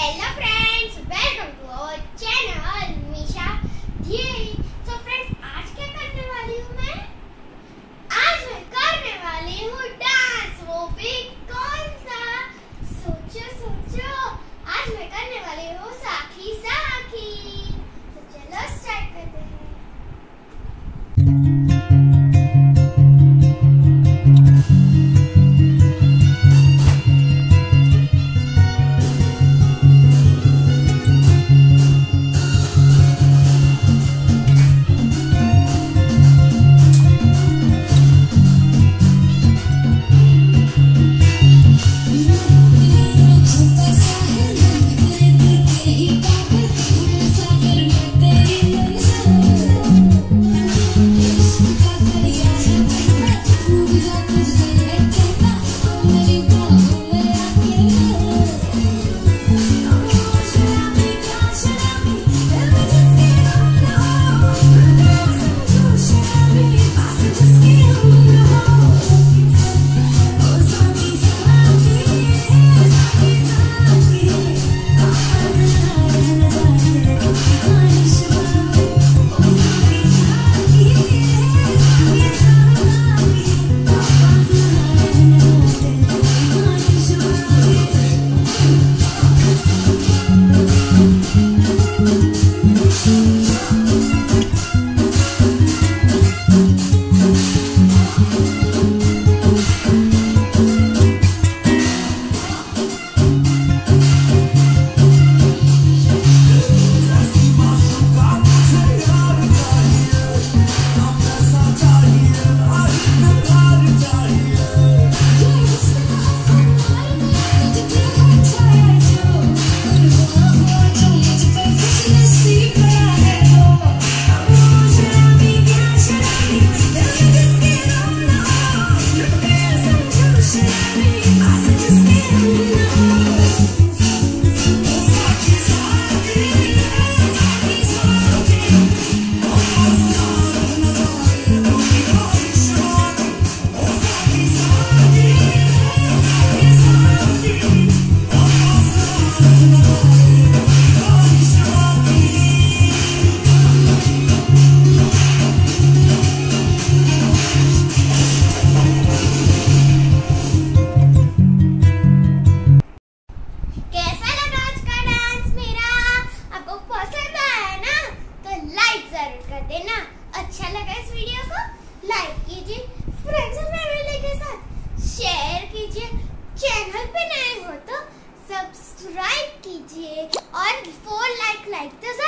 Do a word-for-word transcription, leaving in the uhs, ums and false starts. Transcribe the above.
Hello friends, welcome to our channel Misha theory. So friends, आज क्या करने वाली हूँ मैं? आज मैं करने वाली हूँ डांस। वो भी कौन सा? सोचो सोचो। आज मैं करने वाली हूँ साखी साखी। तो चलो स्टार्ट करते हैं। देना अच्छा लगा इस वीडियो को लाइक कीजिए, फ्रेंड्स और फैमिली के साथ शेयर कीजिए, चैनल पे नए हो तो सब्सक्राइब कीजिए और फोर लाइक लाइक तो